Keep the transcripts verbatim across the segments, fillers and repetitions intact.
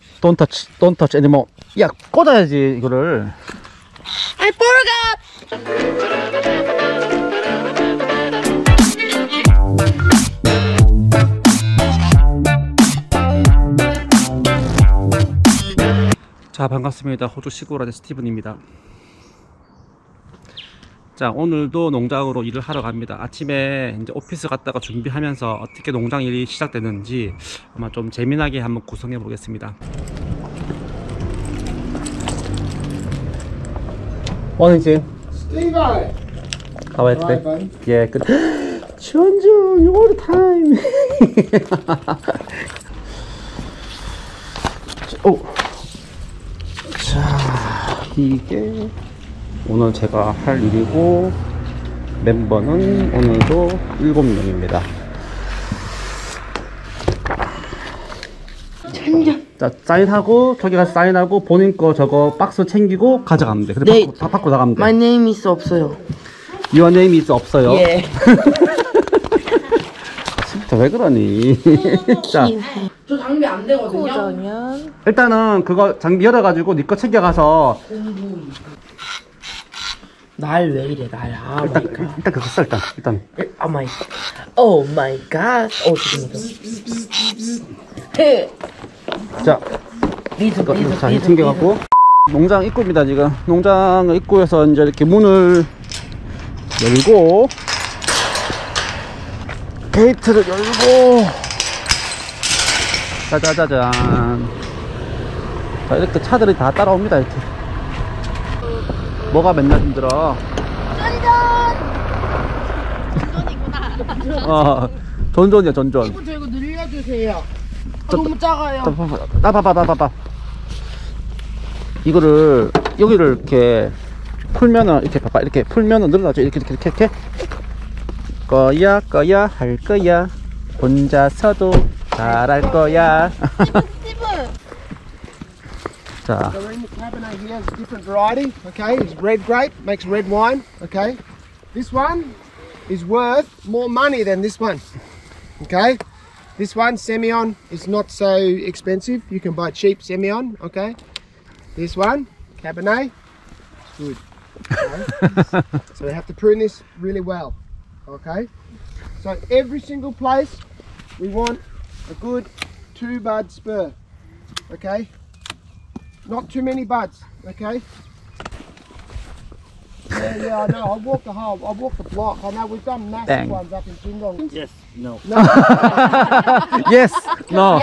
Don't touch, don't touch anymore. 야, 꽂아야지 이거를. I forgot. 자, 반갑습니다. 호주 시골아재 스티븐입니다. 자, 오늘도 농장으로 일을 하러 갑니다. 아침에 이제 오피스 갔다가 준비하면서 어떻게 농장 일이 시작되는지 아마 좀 재미나게 한번 구성해 보겠습니다. Morning, Jim. Steve-O! How are you today? Hi, buddy. Yeah, good. 지원주, all the time. 오. 자, 이게 오늘 제가 할 일이고 멤버는 오늘도 일곱 명입니다. 자, 사인하고 저기 가서 사인하고 본인 거 저거 박스 챙기고 가져가면 돼. 근데 네. 받고, 받고 나가면 돼. My name is 없어요. Your name is 없어요. 예. 진짜 왜 그러니? 자, 저 장비 안 되거든요. 일단은 그거 장비 열어가지고 네 거 챙겨가서 날 왜 이래 날. 아 마이 갓. 일단 그거 써 일단 일단. 아 마이 갓. 오 마이 갓. 오 지금부터. 자, 리드 이거, 리드 이거 자, 리드. 챙겨갖고 농장 입구입니다. 지금 농장 입구에서 이제 이렇게 문을 열고 게이트를 열고 짜자자잔. 자, 이렇게 차들이 다 따라옵니다. 이렇게. 뭐가 맨날 힘들어? 전전. 어, 전전이야 전전. 이거 저 이거 늘려주세요. 아, 너무 작아요. 나 봐봐 나 봐봐. 이거를 여기를 이렇게 풀면은 이렇게 봐봐 이렇게 풀면은 늘어나죠. 이렇게 이렇게 이렇게 이렇게 거야 거야 할 거야 혼자서도 잘할 거야. 자, So in the Cabernet here is a different variety, okay? It's red grape, makes red wine, okay? This one is worth more money than this one, okay? This one, Semillon, is not so expensive. You can buy cheap Semillon, okay? This one, Cabernet, it's good. Okay? So we have to prune this really well, okay? So every single place, we want a good two bud spur, okay? Not too many buds, okay? Yeah, yeah, I know. I walked the whole, I walked the block. I know we've done massive Bang. ones up in Jingong. Yes, no. No. yes, no.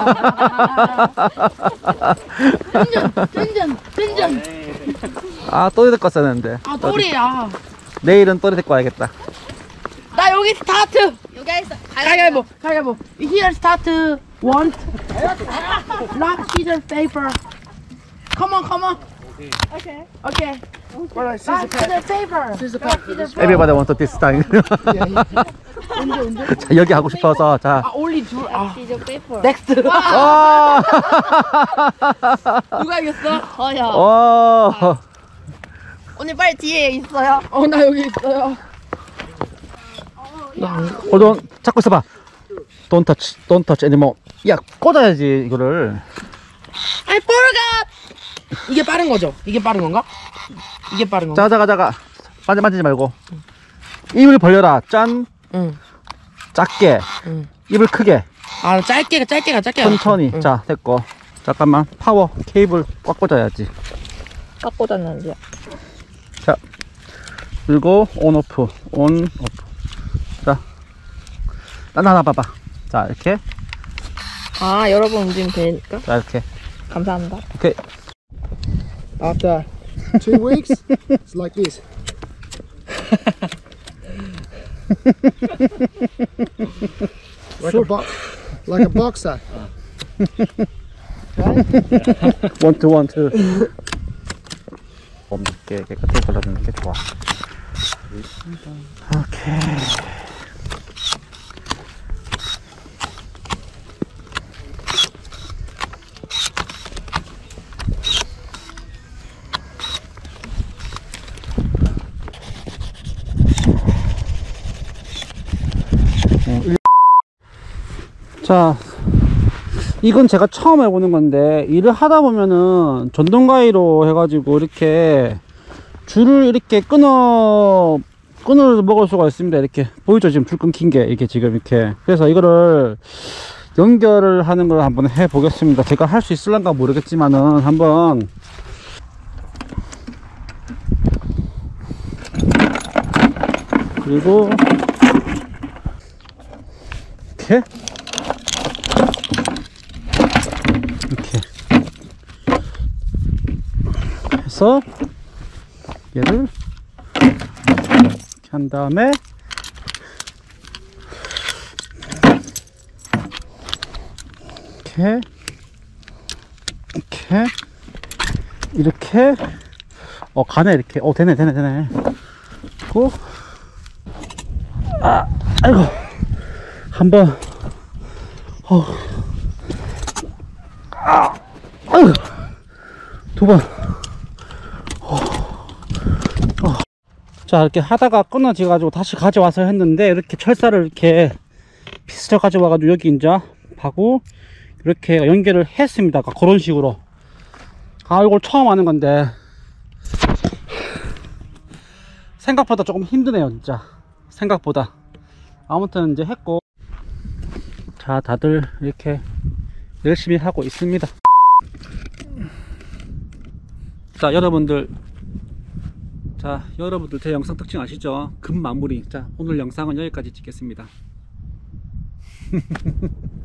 전전 전전. 아, 또리 데리고 왔어야 되는데. 아 또리야. 내일은 또리 데리고 와야겠다. 나 여기 스타트. 여기 있어. 가위바위보. 가위바위보. Here start. One. Rock, scissors, paper. Come on, come on. Okay. Okay. Right, scissor Rock, paper. scissors, paper. Scissor paper for this one. Everybody want this time. 자, 여기 하고 싶어서 자. 아 only two. 아. Scissor paper. Next. 아! 누가 이겼어? 저요. 어. 오늘 빨리 뒤에 있어요. 어 나 여기 있어요. hold on. 잡고 있어봐. Don't touch, don't touch anymore. 야, 꽂아야지 이거를. I forgot. 이게 빠른 거죠? 이게 빠른 건가? 이게 빠른 건가? 자가 자가 자가. 만지 만지지 말고. 입을 벌려라. 짠. 응. 작게. 응. 입을 크게. 아 짧게가 짧게가 짧게. 천천히. 응. 자, 됐고. 잠깐만. 파워 케이블 꽉 꽂아야지. 깎고 잤는데요. 자, 그리고 온 오프, 온 오프. 자, 나나 봐봐. 자, 이렇게. 아 여러 번 움직이면 되니까. 자, 이렇게. 감사합니다. 오케이. After two weeks, it's like this. like a bo like a boxer. 원, 투, 원, 투. 엄게 깨끗하게 발라주는 게 좋아. 오케이. 자, 이건 제가 처음 해보는 건데, 일을 하다 보면은 전동가위로 해가지고 이렇게 줄을 이렇게 끊어 끈을 먹을 수가 있습니다. 이렇게 보이죠? 지금 줄 끊긴 게 이렇게 지금 이렇게. 그래서 이거를 연결을 하는 걸 한번 해 보겠습니다. 제가 할 수 있을란가 모르겠지만은 한번. 그리고 이렇게 이렇게 해서 얘를 이렇게 한 다음에 이렇게 이렇게 이렇게 어 가네. 이렇게 어 되네 되네 되네. 그리고 아 아이고 한번 어 아 아이고 두번 자, 이렇게 하다가 끊어져 가지고 다시 가져와서 했는데, 이렇게 철사를 이렇게 피스쳐 가져와 가지고 여기 이제 하고 이렇게 연결을 했습니다. 그런 식으로. 아, 이걸 처음 하는 건데 생각보다 조금 힘드네요. 진짜 생각보다. 아무튼 이제 했고, 자, 다들 이렇게 열심히 하고 있습니다. 자, 여러분들, 자, 여러분들 제 영상 특징 아시죠? 금 마무리. 자, 오늘 영상은 여기까지 찍겠습니다.